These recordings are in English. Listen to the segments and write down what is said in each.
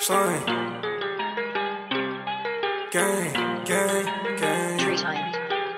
Son. Gang, gang, gang. 3 times.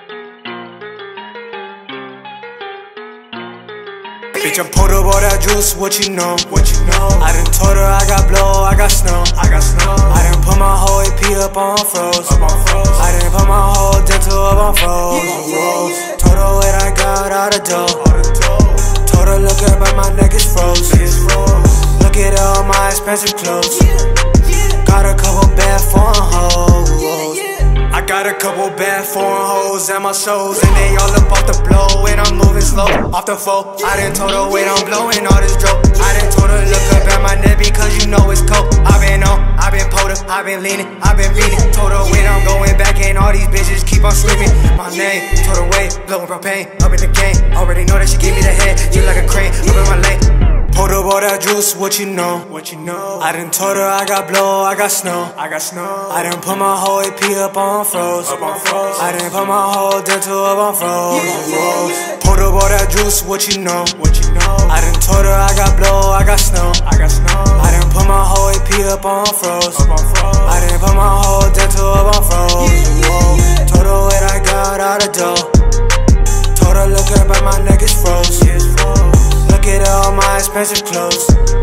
Bitch, I'm pulled up all that juice, what you know? I done told her I got blow, I got snow. I done put my whole AP up on froze. I done put my whole dental up on froze. Told her what I got out of dough. Told her look up at my neck is froze. Look at all my expensive clothes. Got a couple bad foreign hoes. I got a couple bad foreign hoes at my shows, and they all up off the blow, and I'm moving slow off the foe. I done told her wait, I'm blowing all this dope. I done told her look up at my neck because you know it's cold. I been on, I been pulled up, I been leaning, I been beating. Told her wait, I'm going back, and all these bitches keep on screaming my name. Told her wait, blowing propane up in the game. Already know that she gave me the head, you like a crane up in my lane. Pulled up all that juice, what you know? I done told her I got blow, I got snow. I done put my whole AP up on froze. I done put my whole dental up on froze. Pulled up all that juice, what you know? I done told her I got blow, I got snow. I done put my whole AP up on froze. I done put my whole dental up on froze. Told her what I got out of dough. Told her look up at my neck is froze. Look at all my expensive clothes.